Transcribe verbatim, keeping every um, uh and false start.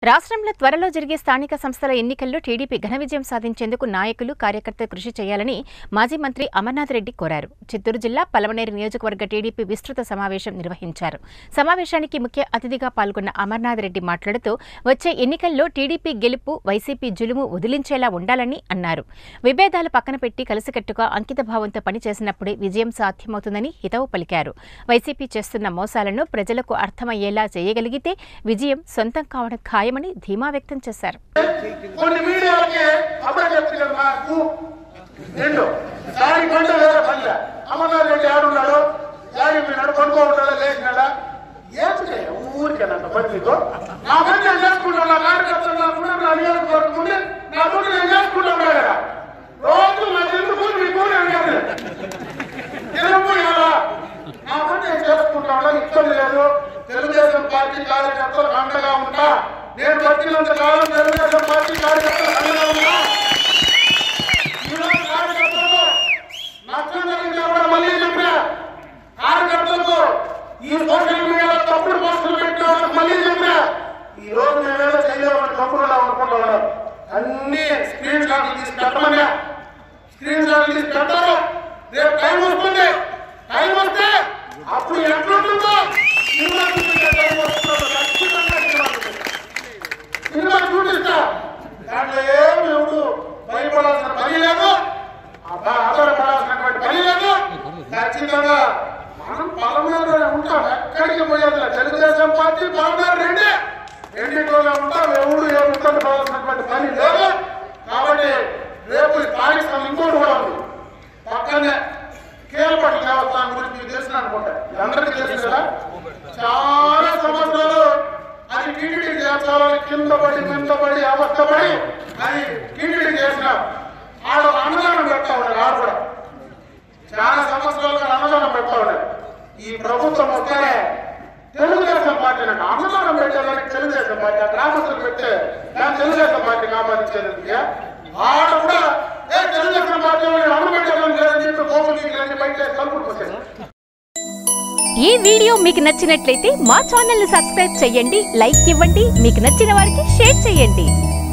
రాష్ట్రంలో త్వరలో జరిగే స్థానిక సంస్థల ఎన్నికల్లో టీడీపీ ఘన విజయం సాధించేందుకు నాయకులు కార్యకర్తలు కృషి చేయాలని మాజీ మంత్రి అమర్నాథ్ రెడ్డి కోరారు. చిత్తూరు జిల్లా పలమనేరు నియోజకవర్గ టీడీపీ విస్తృత సమావేశం నిర్వహించారు. సమావేశానికి ముఖ్య అతిథిగా పాల్గొన్న అమర్నాథ్ రెడ్డి మాట్లాడుతూ వచ్చే ఎన్నికల్లో టీడీపీ గెలుపు వైసీపీ జులుము వదిలించేలా ఉండాలని అన్నారు. విభేదాలు పక్కన పెట్టి కలిసికట్టుగా అంకితభావంతో పనిచేసినప్పుడే విజయం సాధ్యమవుతుందని హితవు పలికారు. వైసీపీ చేస్తున్న మోసాలను ప్రజలకు అర్థమయ్యేలా చేయగలిగితే విజయం సొంతం కావడం ఖాయమని ధీమా వ్యక్తం చేశారు. కొన్ని మీడియాలకి అమరజప్తులు నాకు రెండు దాని కంట వేరే పనిల అమర్నాథ్ రెడ్డి ఆడున్నాడు యాడి మీనాడు కొనుక్కో ఉంటాడా లేచినాడా ఏమిటే ఊరికేనంత పని మీకు నా పని నేను చేసుకుంటాను. నా కార్యకర్తలు నా కూడా నా నియోజకవర్గం ఉంది నా కూడా నేను చేసుకుంటా ఉన్నా కదా రోజు నా తెలుగు మీకు నేను తెలుగు కదా నా పని నేను చేసుకుంటా ఉన్నా ఇబ్బంది లేదు. తెలుగుదేశం పార్టీ కార్యకర్తలకు అండగా ఉంటా. నేను వచ్చినంత కాలం తెలుగుదేశం పార్టీ కార్యకర్తలకు అండగా ఉన్నా. ఈరోజు కార్యకర్తలకు నష్టం జరిగితే కూడా మళ్ళీ చెప్పా కార్యకర్తలకు ఈ సోషల్ మీడియాలో తప్పుడు పోస్టులు పెట్టిన వాళ్ళకి మళ్ళీ చెప్పా ఈ రోజు మేమేదో చేయలేమని తప్పుడు అనుకుంటా ఉన్నాం. అన్ని స్క్రీన్ షాట్లు తీసి పెట్టమన్నా స్క్రీన్ షాట్లు తీసి పెట్టారు. రేపు టైం వస్తుంది. టైం వస్తే అప్పుడు ఎట్లుంటుందో సినిమా చూపించే టైం వస్తుందో ఖచ్చితంగా సినిమా చూపిస్తా. దాంట్లో ఏమి ఎవరు భయపడాల్సిన పని లేదు, ఆధారపడాల్సినటువంటి పని లేదు. ఖచ్చితంగా మనం పలమనేరులోనే ఉంటాం. ఎక్కడికి పోయేది తెలుగుదేశం పార్టీ పలమనేరు రెండే రెండింటిలోనే ఉంటాం. ఎవరు ఏ ఇబ్బంది పడాల్సినటువంటి పని లేదు. కాబట్టి రేపు ఈ కార్యక్రమం ఇంకోటి కూడా ఉంది. పక్కనే కేలపట్ల దేవస్థానం గురించి మీకు తెలిసిన అనుకుంటా అందరికీ తెలుసు కదా. చాలా సంవత్సరాలు అది టీటీడీ చేర్చాలని కింద పడి కింద పడి అవస్థపడి అది టీటీడీ చేసిన ఆడ అన్నదానం పెడతా ఉన్నారు. ఆడు కూడా చాలా సంవత్సరాలుగా అన్నదానం పెడతా ఉన్నారు. ఈ ప్రభుత్వం వస్తేనే తెలుగుదేశం పార్టీ అంటే అన్నదానం పెట్టేదానికి తెలుగుదేశం పార్టీ ఆ గ్రామస్తులు పెట్టే దాని తెలుగుదేశం పార్టీని ఆపాదించేందుకు ఆడ కూడా ఏ తెలుగుదేశం పార్టీ అన్నం పెట్టేదానికి లేదని చెప్పి కోపం బయట కలుపుకు వచ్చారు. ఈ వీడియో మీకు నచ్చినట్లయితే మా ఛానల్ ని సబ్స్క్రైబ్ చేయండి, లైక్ ఇవ్వండి, మీకు నచ్చిన వారికి షేర్ చేయండి.